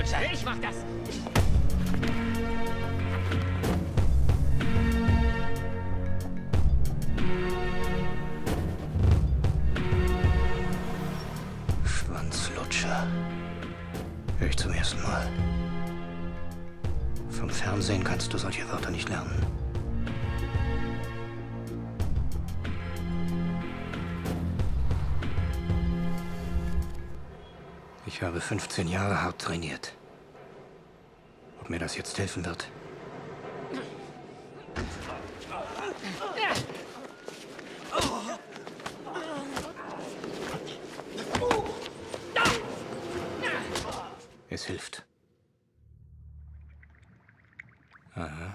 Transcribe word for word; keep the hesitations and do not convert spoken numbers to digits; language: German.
Lutscher! Ich mach das! Schwanzlutscher. Hör ich zum ersten Mal. Vom Fernsehen kannst du solche Wörter nicht lernen. Ich habe fünfzehn Jahre hart trainiert. Ob mir das jetzt helfen wird? Es hilft. Aha.